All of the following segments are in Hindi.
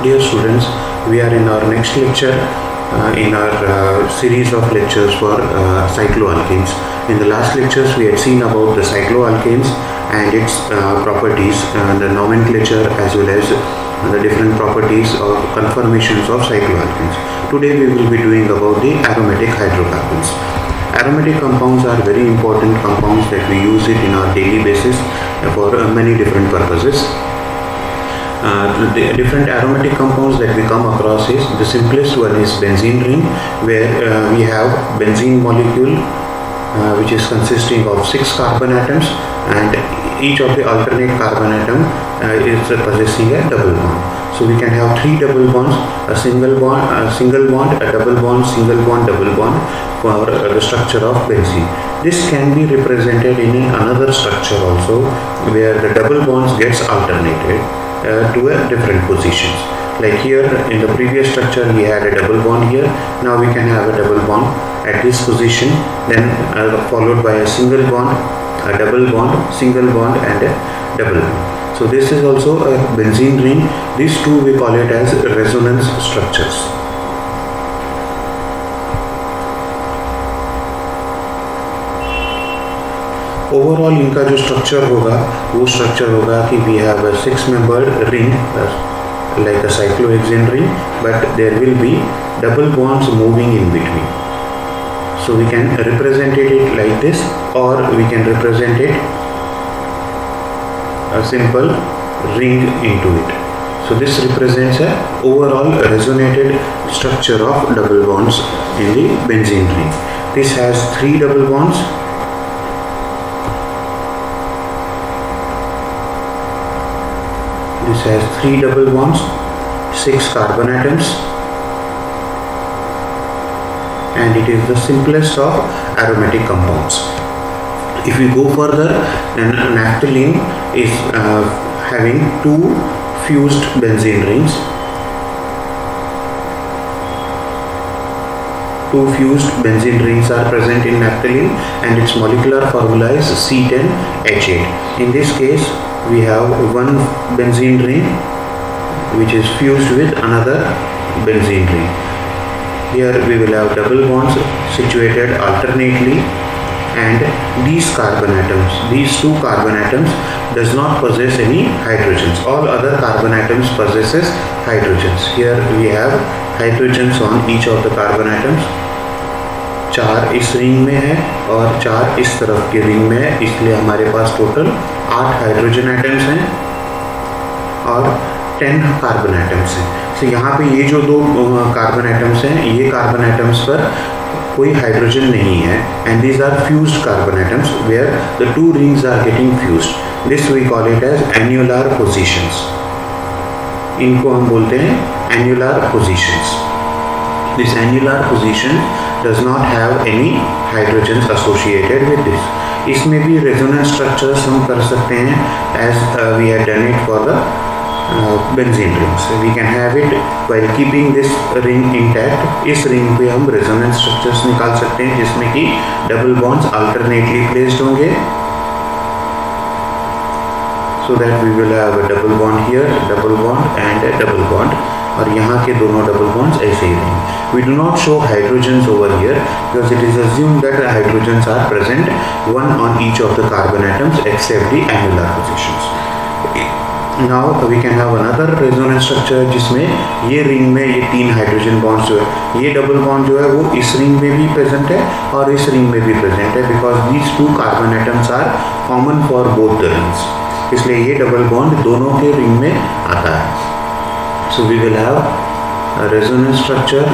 Dear students, we are in our next lecture in our series of lectures for cycloalkanes. In the last lectures we had seen about the cycloalkanes and its properties, the nomenclature as well as the different properties of conformations of cycloalkanes. Today we will be doing about the aromatic hydrocarbons. Aromatic compounds are very important compounds that we use it in our daily basis for many different purposes. The different aromatic compounds that we come across is, the simplest one is benzene ring, where we have benzene molecule which is consisting of 6 carbon atoms, and each of the alternate carbon atom is possessing a double bond. So we can have 3 double bonds, a single bond, a double bond, single bond, double bond for the structure of benzene. This can be represented in another structure also, where the double bonds gets alternated to a different positions. Like here in the previous structure we had a double bond here, now we can have a double bond at this position, then followed by a single bond, a double bond, single bond and a double bond. So this is also a benzene ring. These two we call it as resonance structures. Overall इनका जो स्ट्रक्चर होगा वो स्ट्रक्चर होगा कि we have a 6-membered ring like a cyclohexane ring, but there will be double bonds moving in between. So we can represent it like this, or we can represent it a simple ring into it. So this represents a overall resonated structure of double bonds in the benzene ring. This has 3 double bonds. This has 3 double bonds, 6 carbon atoms, and it is the simplest of aromatic compounds. If we go further, then naphthalene is having 2 fused benzene rings. 2 fused benzene rings are present in naphthalene, and its molecular formula is C10H8. In this case, we have one benzene ring which is fused with another benzene ring. Here we will have double bonds situated alternately, and these carbon atoms, these 2 carbon atoms does not possess any hydrogens. All other carbon atoms possesses hydrogens. Here we have hydrogens on each of the carbon atoms. 4 इस रिंग में है और 4 इस तरफ के रिंग में है, इसलिए हमारे पास टोटल 8 हाइड्रोजन एटम्स हैं और 10 कार्बन एटम्स हैं. तो यहाँ पे ये जो 2 कार्बन एटम्स हैं, ये कार्बन एटम्स पर कोई हाइड्रोजन नहीं है, and these are fused carbon atoms where the 2 rings are getting fused. This we call it as annular positions. इनको हम बोलते हैं annular positions. This annular position does not have any hydrogens associated with this. इसमें भी resonance structures हम कर सकते हैं as we had done it for the benzene rings. We can have it while keeping this ring intact. इस ring पे हम resonance structures निकाल सकते हैं जिसमें कि double bonds alternately placed होंगे, so that we will have a double bond here, double bond and a double bond. और यहाँ के दोनों डबल बॉन्ड्स ऐसे ही रहेंगे. We do not show hydrogens over here because it is assumed that hydrogens are present one on each of the carbon atoms except the annular positions. Now we can have another resonance structure जिसमें ये रिंग में ये 3 हाइड्रोजन बॉन्ड्स जो है, ये डबल बॉन्ड जो है वो इस रिंग में भी प्रेजेंट है और इस रिंग में भी प्रेजेंट है, because these 2 carbon atoms are common for both the rings. इसलिए ये डबल बॉन्ड दोनों के रिंग में आता है. So we will have a resonance structure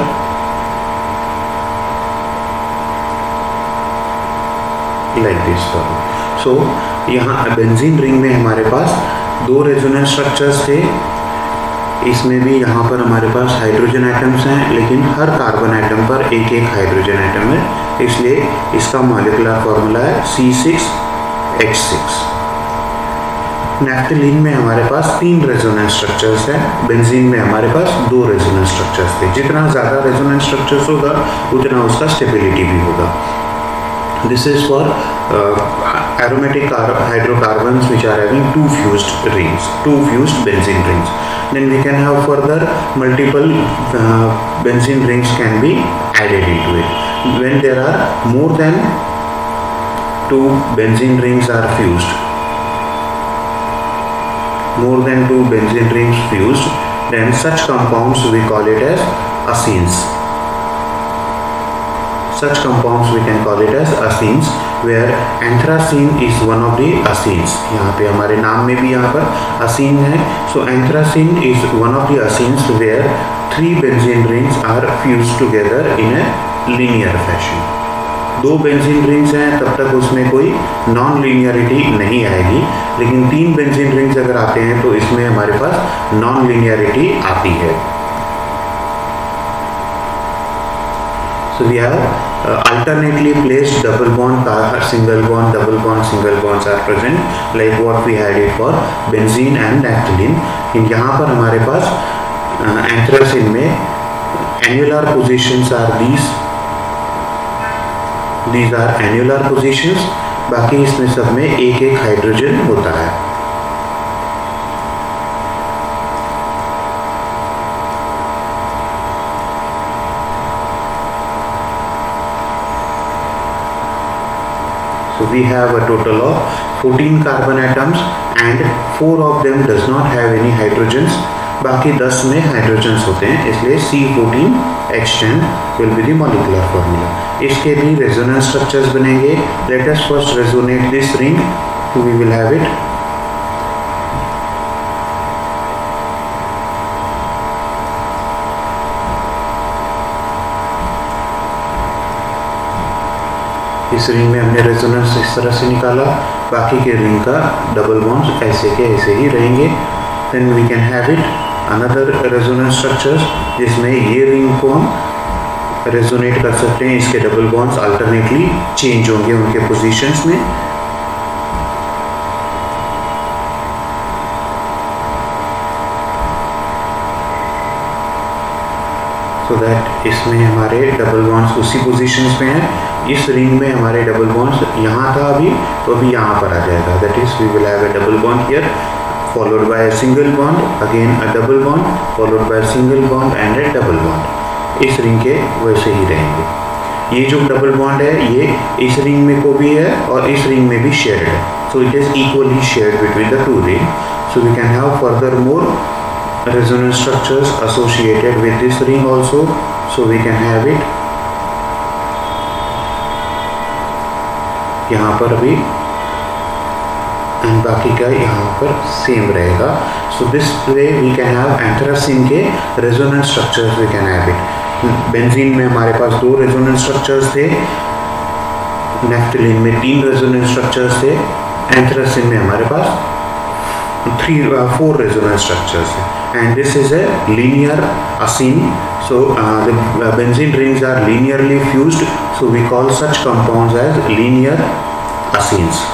like this. So यहाँ बेंजीन रिंग में हमारे पास 2 रेजोनेंस स्ट्रक्चर्स थे. इसमें भी यहाँ पर हमारे पास हाइड्रोजन एटम्स हैं, लेकिन हर कार्बन एटम पर एक हाइड्रोजन एटम है, इसलिए इसका मॉलिक्यूलर फॉर्मूला है C6H6. नैफ्थलीन में हमारे पास 3 रेजोनेंस स्ट्रक्चर्स हैं, बेंजीन में हमारे पास 2 रेजोनेंस स्ट्रक्चर्स थे. जितना ज़्यादा रेजोनेंस स्ट्रक्चर्स होगा उतना उसका स्टेबिलिटी भी होगा. This is for aromatic hydrocarbons which are having two fused benzene rings. Then we can have further multiple benzene rings can be added into it. When there are more than two benzene rings are fused, then such compounds we call it as acenes. Such compounds we can call it as acenes, where anthracene is one of the acenes. यहाँ पे हमारे नाम में भी यहाँ पर acene है. So anthracene is one of the acenes where 3 benzene rings are fused together in a linear fashion. 2 benzene rings हैं तब तक उसमें कोई नॉन लीनियरिटी नहीं आएगी, लेकिन 3 बेंजीन रिंग्स अगर आते हैं तो इसमें हमारे पास नॉन लीनियरिटी आती है. So we have alternately placed double bond, single bond, double bond, single bonds are present like what we had it for benzene and naphthalene. यहाँ पर हमारे पास anthracene में annular positions are these are annular positions. बाकी इसमें सब में एक एक हाइड्रोजन होता है. So we have a total of 14 carbon atoms and 4 of them does not have any hydrogens. बाकी 10 में हाइड्रोजन्स होते हैं, इसलिए C14H10 will be the molecular formula. इसके भी रेजोनेंस स्ट्रक्चर्स बनेंगे. Let us first resonate this ring. We will have it. इस रिंग में हमने रेजोनेंस इस तरह से निकाला, बाकी के रिंग का डबल बॉन्ड्स ऐसे के ऐसे ही रहेंगे. Then we can have it another resonance structures, जिसमें ये रिंग को हम रेजोनेट कर सकते हैं. इसके डबल बॉन्ड्स अल्टरनेटली चेंज होंगे उनके पोजीशंस में. सो दैट इसमें हमारे डबल बॉन्ड्स उसी पोजीशंस में हैं. इस रिंग में हमारे डबल बॉन्ड्स यहाँ था अभी, तो अभी यहाँ पर आ जाएगा. That is we will have a double bond here followed by a single bond, again a double bond, followed by a single bond and a double bond. इस रिंग के वैसे ही रहेंगे. ये जो डबल बॉन्ड है ये इस रिंग में को भी है और इस रिंग में भी शेयर्ड है. So it is equally shared between the two ring. So we can have further more resonance structures associated with this ring also. So we can have it यहाँ पर भी एंड बाकी का यहाँ पर सेम रहेगा. So this way we can have anthracene के resonance structures. We can have it. Benzene में हमारे पास 2 रेजोनेंस स्ट्रक्चर्स थे, नैफ्थलीन में 3 रेजोनेंस स्ट्रक्चर्स थे, एंथ्रासीन में हमारे पास 4 resonance structures, and this is a linear acene. So the benzene rings are linearly fused, so we call such compounds as linear acenes.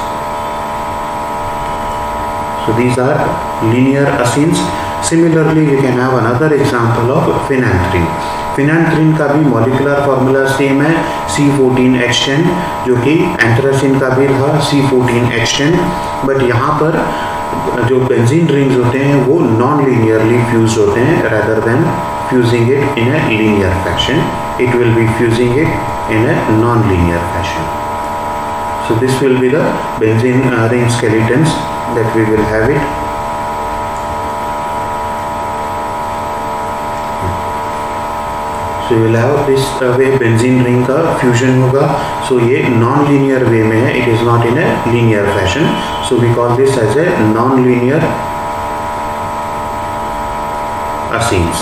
So these are linear acenes. Similarly we can have another example of phenanthrene. phenanthrene का भी molecular formula सेम है, C14H10, जो कि एंथ्रासीन का भी था C14H10. बट यहाँ पर जो बेंजीन रिंग्स होते हैं वो नॉन लीनियरली फ्यूज होते हैं, rather than fusing it in a linear fashion. It will be fusing it in a non-linear fashion. So this will be the benzene ring skeletons that we will have it. So we will have this way benzene ring का fusion होगा. So ये non-linear way में है, it is not in a linear fashion. So we call this as a non-linear acenes.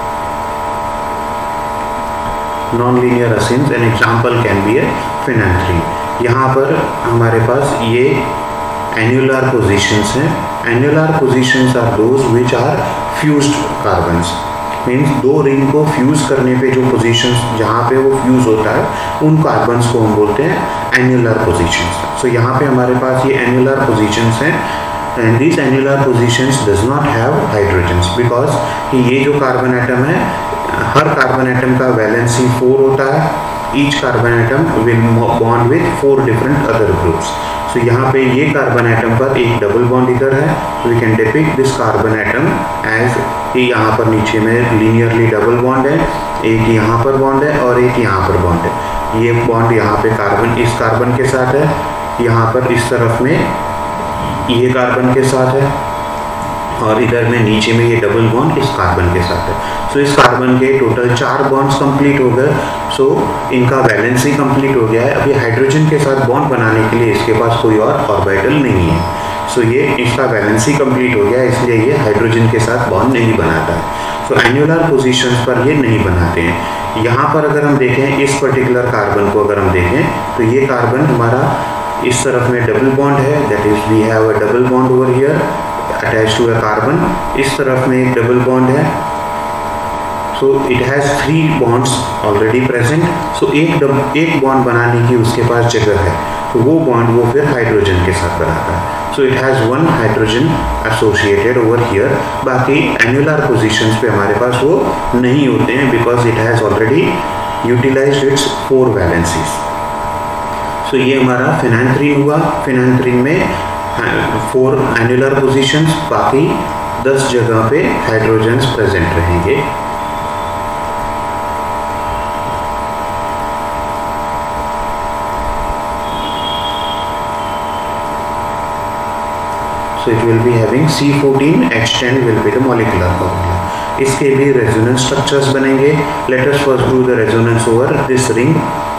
Non-linear acenes, an example can be a phenanthrene. यहाँ पर हमारे पास ये annular positions हैं. Annular positions are those which are fused carbons. Means 2 ring को फ्यूज करने पे जो पोजीशंस जहाँ पे वो फ्यूज होता है उन कार्बन्स को हम बोलते हैं एन्युलर पोजीशंस. सो यहाँ पे हमारे पास ये एन्युलर पोजीशंस हैं, and this annular positions does not have hydrogens, because ये जो कार्बन एटम है, हर कार्बन एटम का वैलेंसी 4 होता है. Each carbon atom will bond with 4 different other groups. So यहाँ पे ये कार्बन एटम पर एक डबल बॉन्ड इधर है, we can depict this carbon atom as यहाँ पर नीचे में लीनियरली डबल बॉन्ड है, एक यहाँ पर बॉन्ड है और एक यहाँ पर बॉन्ड है। ये बॉन्ड यहाँ पे कार्बन इस कार्बन के साथ है, यहाँ पर इस तरफ में ये कार्बन के साथ है और इधर में नीचे में ये डबल बॉन्ड इस कार्बन के साथ है। सो इस कार्बन के टोटल 4 बॉन्ड्स कंप्लीट हो गए। सो इनका वैलेंसी कंप्लीट हो गया है। अभी हाइड्रोजन के साथ बॉन्ड बनाने के लिए इसके पास कोई और ऑर्बिटल नहीं है। सो ये इसका वैलेंसी कंप्लीट हो गया, इसलिए ये हाइड्रोजन के साथ बॉन्ड नहीं बनाता है। सो एन्युलर पोजीशंस पर ये नहीं बनाते हैं। यहाँ पर अगर हम देखें इस पर्टिकुलर कार्बन को अगर हम देखें तो ये कार्बन हमारा इस तरफ में डबल बॉन्ड है, that is we have a double bond over here attached to a carbon. इस तरफ में एक डबल बॉन्ड है। So it has 3 bonds already present. So एक बॉन्ड बनाने की उसके पास जगह है, तो वो बॉन्ड वो फिर हाइड्रोजन के साथ बनाता है। So it has 1 hydrogen associated over here. बाकी एन्युलर पोजीशंस पे हमारे पास वो नहीं होते हैं because it has already utilized its 4 valencies. So ये हमारा फिनांथ्रीन हुआ। फिनांथ्रीन में 4 एन्युलर पोजीशंस, बाकी 10 जगह पे हाइड्रोजन्स प्रेजेंट रहेंगे। So it will be having C14H10 will be the molecular formula. इसके भी रेजोनेंस स्ट्रक्चर्स बनेंगे। Let us first do the resonance over this ring.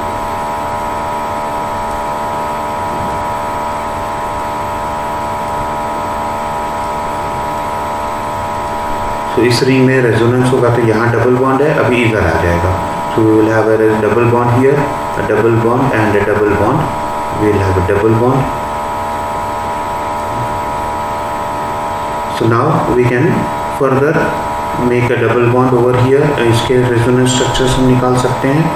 तो इस रिंग में रेजोनेंस होगा तो यहाँ डबल बॉन्ड है, अभी इधर आ जाएगा। So we will have a double bond here, a double bond and a double bond. We will have a double bond. So now we can further make a double bond over here. इसके रेजोनेंस स्ट्रक्चर्स हम निकाल सकते हैं।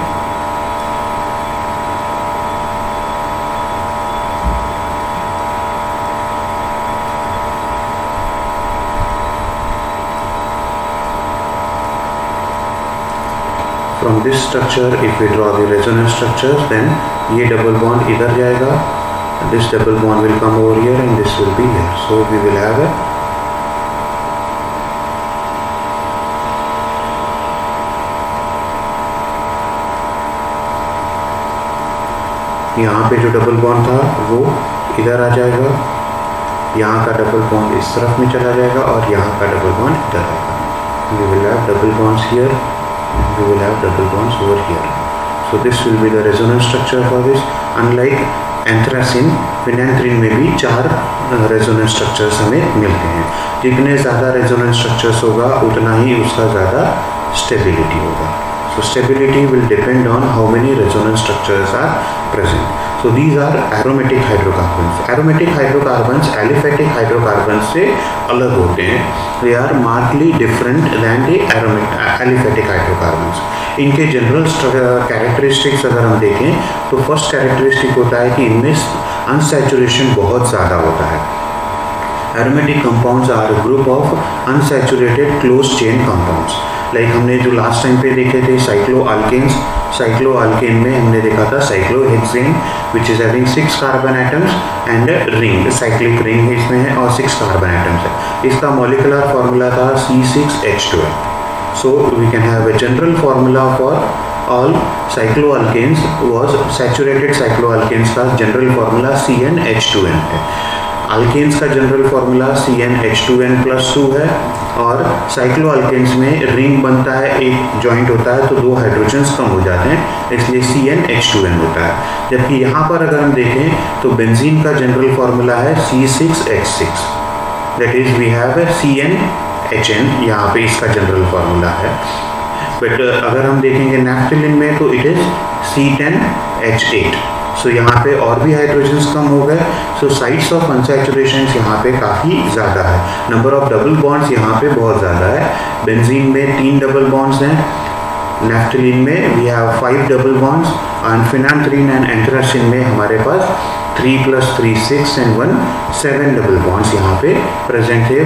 From this structure, if we draw the resonance structures, then ये double bond इधर जाएगा, this double bond will come over here and this will be here. So we will have a यहाँ पे जो डबल बॉन्ड था वो इधर आ जाएगा, यहाँ का डबल बॉन्ड इस तरफ में चला जाएगा और यहाँ का डबल बॉन्ड इधर आएगा। We will have double bonds here, and we will have double bonds over here. So this will be the resonance structure for this. Unlike anthracene, phenanthrene में भी 4 रेजोनेंस स्ट्रक्चर्स हमें मिलते हैं। जितने ज़्यादा रेजोनेंस स्ट्रक्चर्स होगा उतना ही उसका ज़्यादा स्टेबिलिटी होगा। So stability will depend on how many resonance structures are present. So these are aromatic hydrocarbons. Aromatic hydrocarbons aliphatic hydrocarbons से अलग होते हैं. They are markedly different than the aliphatic hydrocarbons. इनके जनरल कैरेक्टरिस्टिक्स अगर हम देखें तो फर्स्ट कैरेक्टरिस्टिक होता है कि इनमें अनसैचुरेशन बहुत ज़्यादा होता है. Aromatic compounds are a group of unsaturated closed chain compounds. Like हमने जो लास्ट टाइम पे देखे थे साइक्लोअल्केन्स, साइक्लोअल्केन में हमने देखा था cyclohexane which is having 6 carbon atoms and ring, cyclic ring इसमें है और 6 कार्बन एटम्स है. इसका मॉलिक्यूलर फार्मूला था C6H12. So we can have a general formula for all cycloalkanes was saturated cycloalkanes का जनरल फार्मूला CnH2n है. अल्केन्स का जनरल फार्मूला CnH2n+2 है और साइक्लोअल्केन्स में रिंग बनता है, एक जॉइंट होता है तो 2 हाइड्रोजन्स कम हो जाते हैं, इसलिए CnH2n होता है. जबकि यहाँ पर अगर हम देखें तो बेंजीन का जनरल फार्मूला है C6H6, that is we have a CnHn, यहाँ पे इसका जनरल फार्मूला है. बट अगर हम देखेंगे नैफ्थलीन में तो इट इज C10H8. सो यहाँ पे और भी हाइड्रोजन्स कम हो गए. सो साइट्स ऑफ अनसैचुरेशन यहाँ पे काफ़ी ज़्यादा है. नंबर ऑफ डबल बॉन्ड्स यहाँ पे बहुत ज़्यादा है. बेंजीन में 3 डबल बॉन्ड्स हैं, नैफ्थलीन में we have 5 double bonds and phenanthrene and anthracene में हमारे पास 3 + 3 6 एंड 1 7 डबल बॉन्ड्स यहाँ पे प्रेजेंट है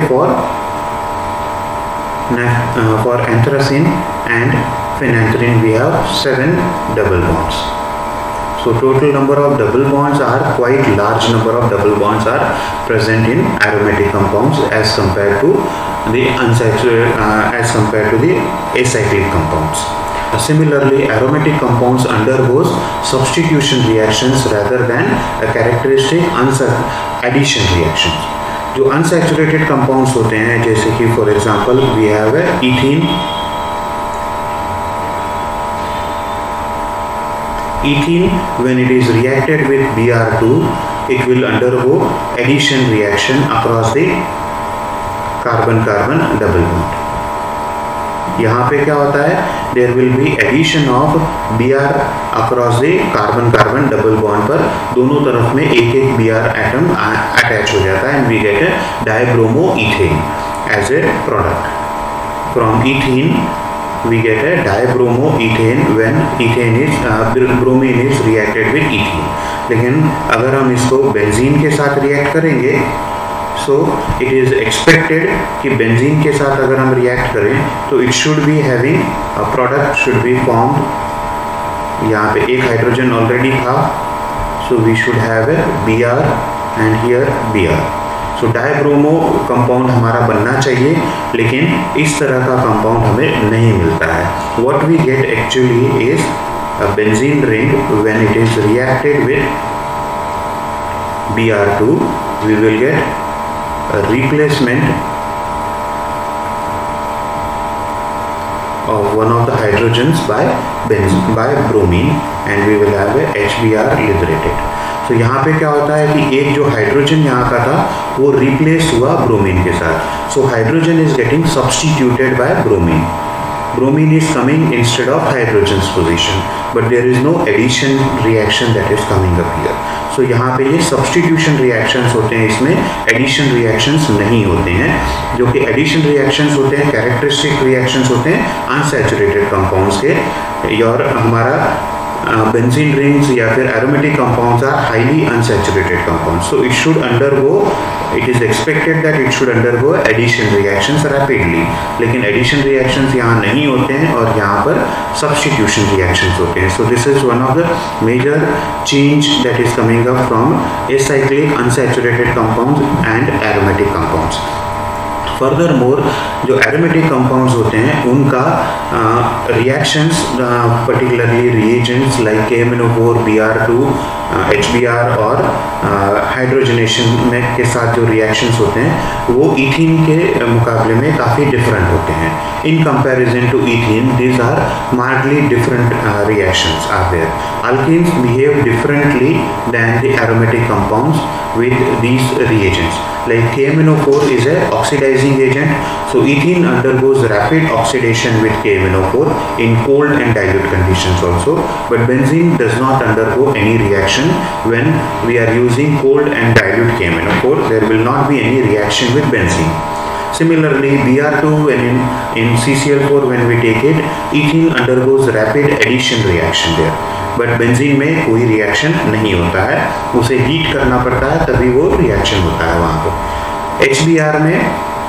for anthracene and phenanthrene we have 7 double bonds. So total number of double bonds are quite large number of double bonds are present in aromatic compounds as compared to the acyclic compounds. Similarly, aromatic compounds undergoes substitution reactions rather than a characteristic addition reactions. जो unsaturated compounds होते हैं, जैसे कि for example we have ethene. Ethene, when it is reacted with Br2, it will undergo addition reaction across the carbon-carbon double bond. यहाँ पे क्या होता है, there will be addition of Br across the carbon-carbon double bond पर दोनों तरफ में एक एक Br atom attach हो जाता है and we get a dibromoethane as a product. From ethene we get a dibromoethane when bromine is reacted with ethene. लेकिन अगर हम इसको बेंजीन के साथ रिएक्ट करेंगे, so it is expected कि बेंजीन के साथ अगर हम रिएक्ट करें तो it should be having a product should be formed. यहाँ पे एक हाइड्रोजन ऑलरेडी था, so we should have a Br and here Br. So dibromo compound हमारा बनना चाहिए, लेकिन इस तरह का कंपाउंड हमें नहीं मिलता है. What we get actually is a benzene ring. When it is reacted with Br2, we will get a replacement of one of the hydrogens by bromine and we will have a HBr liberated. तो यहाँ पे क्या होता है कि एक जो हाइड्रोजन यहाँ का था वो रिप्लेस हुआ ब्रोमीन के साथ. So hydrogen is getting substituted by bromine. Bromine is coming instead of hydrogen's position, but there is no addition reaction that is coming up here. So यहाँ पे ये substitution reactions होते हैं, इसमें addition reactions नहीं होते हैं. जो कि addition reactions होते हैं, characteristic reactions होते हैं unsaturated compounds के. और हमारा benzene rings या फिर aromatic compounds are highly unsaturated compounds. So it should undergo, it is expected that it should undergo addition reactions rapidly. लेकिन addition reactions यहाँ नहीं होते हैं और यहाँ पर substitution reactions होते हैं. So this is one of the major change that is coming up from acyclic unsaturated compounds and aromatic compounds. Furthermore, जो aromatic compounds होते हैं उनका reactions, particularly reagents like KMnO4, Br2, HBr और hydrogenation में के साथ जो reactions होते हैं वो ethene के मुकाबले में काफ़ी different होते हैं. In comparison to ethene, these are markedly different reactions are there. Alkenes behave differently than the aromatic compounds with these reagents. Like KMnO4 is a oxidizing agent, so ethene undergoes rapid oxidation with KMnO4 in cold and dilute conditions also, but benzene does not undergo any reaction when we are using cold and dilute KMnO4. There will not be any reaction with benzene. Similarly, Br2 when in CCl4 when we take it, ethene undergoes rapid addition reaction there. But benzene में कोई रिएक्शन नहीं होता है, उसे हीट करना पड़ता है तभी वो रिएक्शन होता है वहाँ पर. HBr में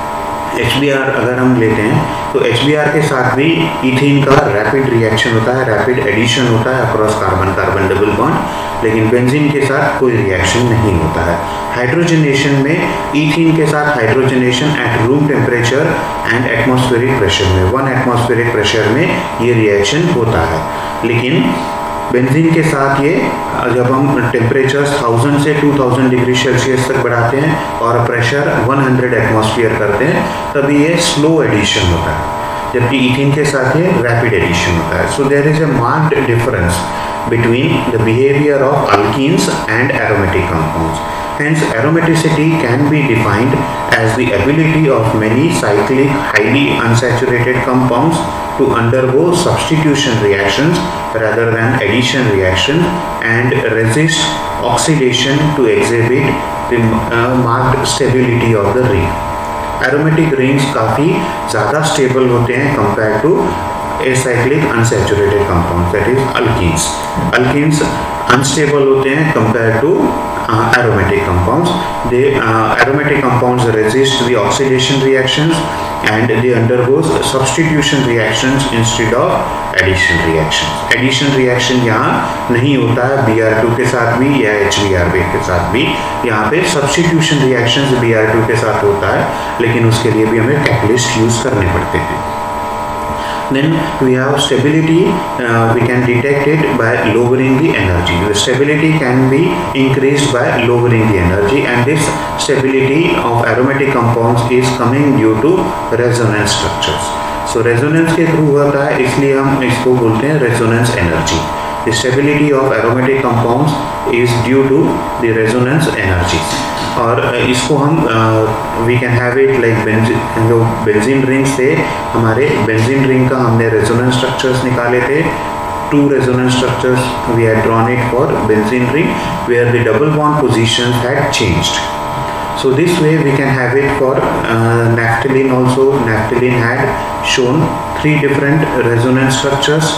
HBr अगर हम लेते हैं तो HBr के साथ भी ईथीन का रैपिड रिएक्शन होता है, रैपिड एडिशन होता है across carbon carbon double bond, लेकिन बेंजीन के साथ कोई रिएक्शन नहीं होता है. हाइड्रोजनेशन में ईथीन के साथ hydrogenation at room temperature and atmospheric pressure में 1 एटमॉस्फेरिक प्रेशर में ये रिएक्शन होता है. लेकिन बेंजीन के साथ ये जब हम टेम्परेचर्स 1000 से 2000 डिग्री सेल्सियस तक बढ़ाते हैं और प्रेशर 100 एटमॉस्फेयर करते हैं तभी ये स्लो एडिशन होता है, जबकि ईथीन के साथ ये रैपिड एडिशन होता है. So there is a marked difference between the behavior of alkenes and aromatic compounds. Hence, aromaticity can be defined as the ability of many cyclic, highly unsaturated compounds to undergo substitution reactions rather than addition reactions and resist oxidation to exhibit the marked stability of the ring. Aromatic rings काफ़ी ज़्यादा stable होते हैं compared to acyclic unsaturated compounds, that is alkenes. Alkenes unstable होते हैं compared to aromatic compounds. Aromatic compounds resist the oxidation reactions and they undergoes substitution reactions instead of addition reactions. Addition reaction यहाँ नहीं होता है Br2 के साथ भी या HBr के साथ भी, यहाँ पे substitution reactions Br2 के साथ होता है, लेकिन उसके लिए भी हमें कैटलिस्ट यूज करने पड़ते हैं. Then we have stability. We can detect it by lowering the energy. The stability can be increased by lowering the energy, and this stability of aromatic compounds is coming due to resonance structures. So resonance के थ्रू होता है, इसलिए हम इसको बोलते हैं resonance energy. The stability of aromatic compounds is due to the resonance energy. और इसको हम we can have it like जो बेंजीन रिंग्स थे, हमारे बेंजीन रिंग का हमने रेजोनेंस स्ट्रक्चर्स निकाले थे. 2 resonance structures we had drawn it for benzene ring where the double bond positions had changed. So this way we can have it for naphthalene also. Naphthalene had shown 3 different resonance structures.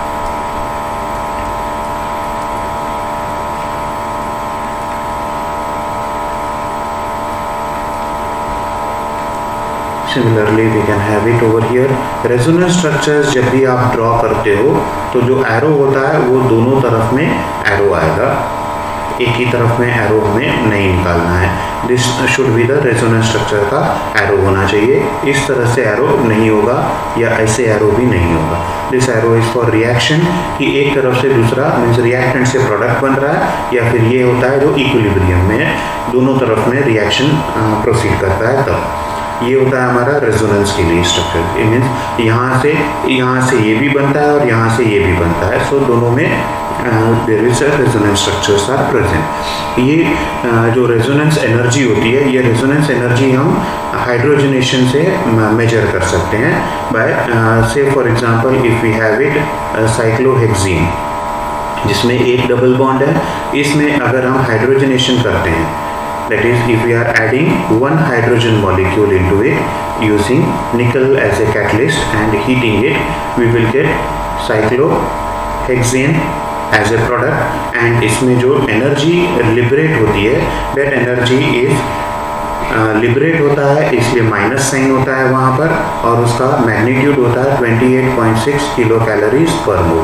Similarly we can have it over here. Resonance structures जब भी आप ड्रॉ करते हो तो जो एरो होता है वो दोनों तरफ में एरो आएगा, एक ही तरफ में एरो हमें नहीं निकालना है. This should be the resonance structure का एरो होना चाहिए. इस तरह से एरो नहीं होगा या ऐसे एरो भी नहीं होगा. This arrow is for reaction, कि एक तरफ से दूसरा मीन्स रिएक्टेंट से प्रोडक्ट बन रहा है, या फिर ये होता है जो इक्विलिब्रियम में है, दोनों तरफ में रिएक्शन प्रोसीड करता है, तब ये होता है हमारा रेजोनेंस के लिए स्ट्रक्चर. इट मीन्स यहाँ से ये भी बनता है और यहाँ से ये भी बनता है. सो दोनों में there is a resonance structures are present. ये जो रेजोनेंस एनर्जी होती है, ये रेजोनेंस एनर्जी हम हाइड्रोजनेशन से मेजर कर सकते हैं बाय से for example if we have it cyclohexene जिसमें एक डबल बॉन्ड है, इसमें अगर हम हाइड्रोजनेशन करते हैं, that is if we are adding one hydrogen molecule into it using nickel as a catalyst and heating it, we will get cyclohexane as a product. and इसमें जो energy liberate होती है, that energy is liberate होता है, इसलिए माइनस साइन होता है वहाँ पर, और उसका मैग्नीट्यूड होता है 28.6 किलो कैलोरीज पर मोल.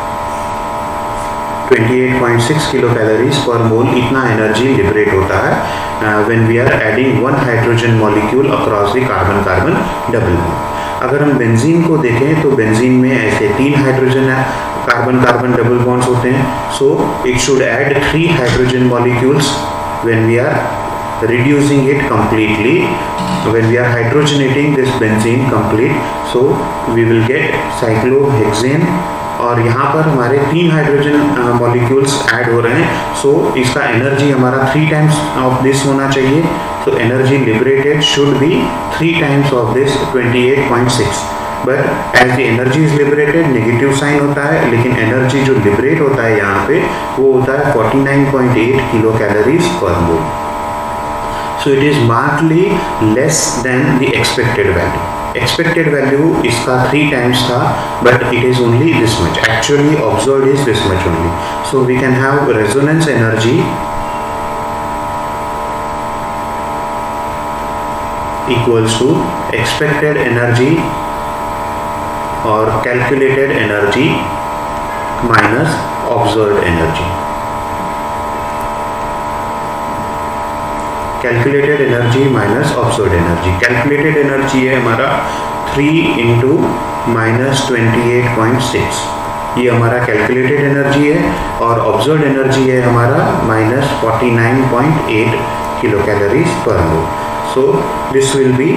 28.6 किलो कैलोरीज पर मोल इतना एनर्जी लिबरेट होता है when we are adding one hydrogen molecule across the carbon carbon double bond. अगर हम बेंजीन को देखें तो बेंजीन में ऐसे 3 hydrogen carbon carbon double bonds होते हैं. So it should add 3 hydrogen molecules when we are reducing it completely, when we are hydrogenating this benzene complete, so we will get cyclohexane. और यहाँ पर हमारे 3 हाइड्रोजन मॉलिक्यूल्स ऐड हो रहे हैं. सो इसका एनर्जी हमारा 3 टाइम्स ऑफ दिस होना चाहिए. So energy liberated should be 3 times of this 28.6. But as the energy is liberated negative sign होता है, लेकिन एनर्जी जो लिबरेट होता है यहाँ पे वो होता है 49.8 kilo calories per mole. So it is markedly less than the expected value. Expected value इसका 3 times था, but it is only this much. Actually observed is this much only. So we can have resonance energy equals to expected energy or calculated energy minus observed energy. Calculated energy minus observed energy. Calculated energy है हमारा 3 इंटू माइनस 28.6, ये हमारा कैलकुलेटेड एनर्जी है, और ऑब्जर्व्ड एनर्जी है हमारा minus 49.8 kilo calories per mole. So this will be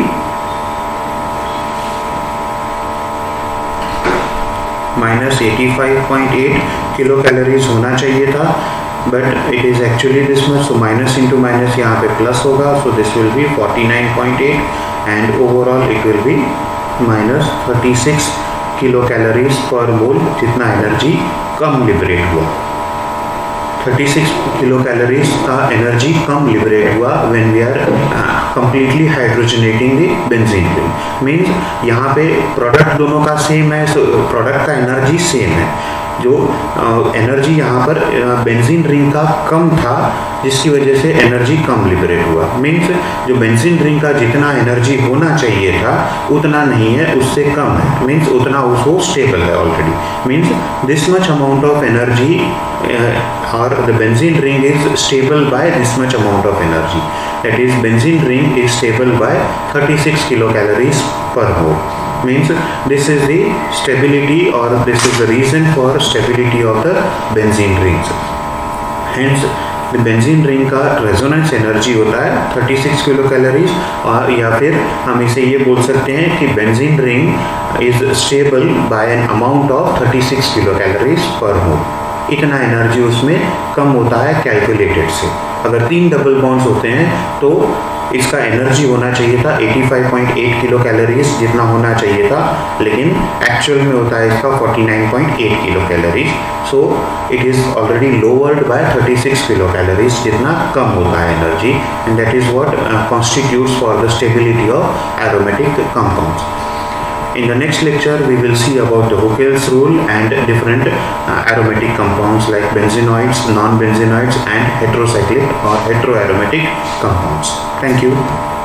minus 85.8 kilo calories होना चाहिए था, but it is actually this much. So minus into minus यहाँ पे plus होगा, so this will be 49.8 and overall it will be minus 36 kilo calories per mole, जितना एनर्जी कम लिबरेट हुआ. 36 किलो कैलोरीज का एनर्जी कम लिबरेट हुआ when we are completely hydrogenating the benzene ring. Means यहाँ पे प्रोडक्ट दोनों का सेम है, सो प्रोडक्ट का एनर्जी सेम है, जो एनर्जी यहाँ पर बेंजीन रिंग का कम था, जिसकी वजह से एनर्जी कम लिबरेट हुआ। मीन्स जो बेंजीन रिंग का जितना एनर्जी होना चाहिए था उतना नहीं है, उससे कम है। मीन्स उतना उसको स्टेबल है already. Means this much amount of energy और the benzene ring is stable by this much amount of energy, that is benzene ring is stable by 36 kilocalories per mole. Means this is the stability, or this is the reason for stability of the benzene rings. Hence the benzene ring का resonance energy होता है 36 किलो कैलोरीज, और या फिर हम इसे ये बोल सकते हैं कि benzene ring is stable by an amount of 36 kilo calories per mole. इतना एनर्जी उसमें कम होता है कैलकुलेटेड से। अगर 3 डबल बॉन्ड्स होते हैं तो इसका एनर्जी होना चाहिए था 85.8 किलो कैलोरीज जितना होना चाहिए था, लेकिन एक्चुअल में होता है इसका 49.8 kilo calories. So it is already lowered by 36 kilo calories, जितना कम होता है energy, and that is what constitutes for the stability of aromatic compounds. In the next lecture, we will see about the Huckel's rule and different aromatic compounds like benzenoids, non-benzenoids, and heterocyclic or heteroaromatic compounds. Thank you.